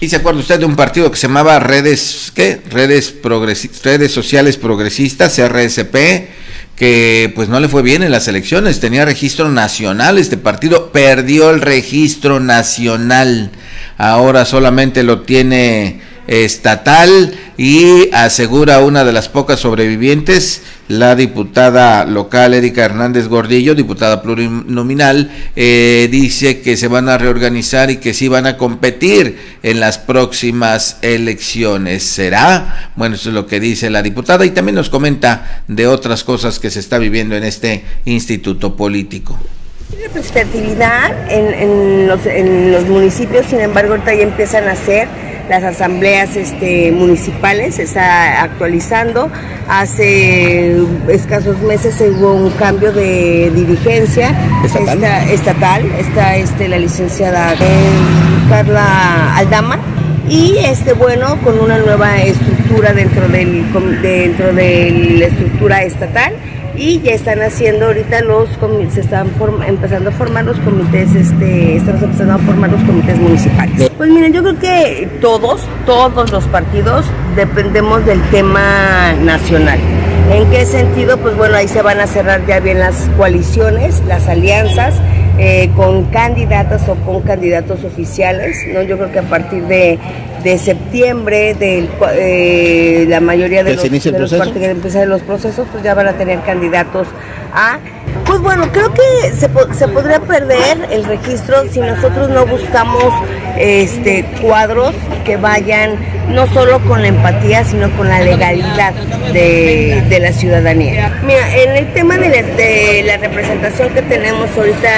¿Y se acuerda usted de un partido que se llamaba Redes Sociales Progresistas, RSP, que pues no le fue bien en las elecciones? Tenía registro nacional, este partido perdió el registro nacional, ahora solamente lo tiene estatal, y asegura una de las pocas sobrevivientes, la diputada local Erika Hernández Gordillo, diputada plurinominal, dice que se van a reorganizar y que sí van a competir en las próximas elecciones. ¿Será? Bueno, eso es lo que dice la diputada, y también nos comenta de otras cosas que se está viviendo en este instituto político. Representatividad en los municipios, sin embargo, ahorita ya empiezan a hacer las asambleas municipales, se está actualizando. Hace escasos meses hubo un cambio de dirigencia estatal, está la licenciada Carla Aldama, y bueno, con una nueva estructura dentro de la estructura estatal, y ya están haciendo ahorita se están empezando a formar los comités, estamos empezando a formar los comités municipales. Pues miren, yo creo que todos los partidos dependemos del tema nacional. ¿En qué sentido? Pues bueno, ahí se van a cerrar ya bien las coaliciones, las alianzas, con candidatas o con candidatos oficiales, ¿no? Yo creo que a partir de septiembre, la mayoría de los partidos que empiezan los procesos, pues ya van a tener candidatos a... Pues bueno, creo que se podría perder el registro si nosotros no buscamos cuadros que vayan no solo con la empatía, sino con la legalidad de la ciudadanía. Mira, en el tema de la representación que tenemos ahorita,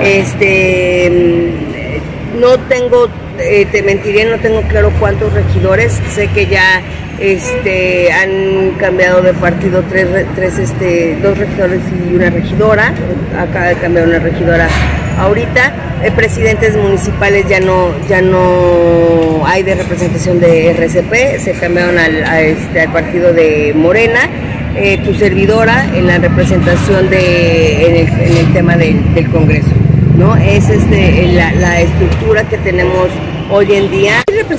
no tengo, te mentiría, no tengo claro cuántos regidores. Sé que ya han cambiado de partido dos regidores y una regidora. Acaba de cambiar una regidora ahorita. Presidentes municipales ya no hay de representación de RCP, se cambiaron al partido de Morena. Tu servidora en la representación en el tema del Congreso, ¿no? Es la estructura que tenemos hoy en día.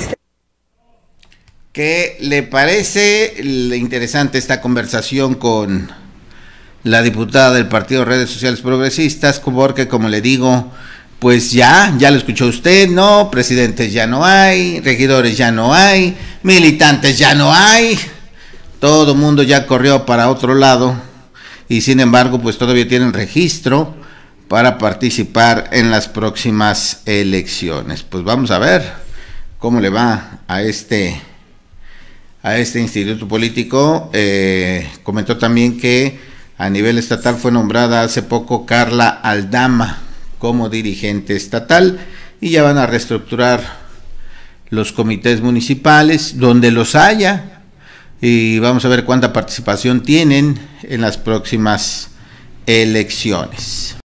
¿Qué le parece interesante esta conversación con la diputada del Partido Redes Sociales Progresistas? Porque, como le digo, pues ya lo escuchó usted, ¿no? Presidentes ya no hay, regidores ya no hay, militantes ya no hay, todo mundo ya corrió para otro lado, y sin embargo, pues todavía tienen registro para participar en las próximas elecciones. Pues vamos a ver cómo le va a este instituto político. Comentó también que a nivel estatal fue nombrada hace poco Carla Aldama como dirigente estatal, y ya van a reestructurar los comités municipales donde los haya, y vamos a ver cuánta participación tienen en las próximas elecciones.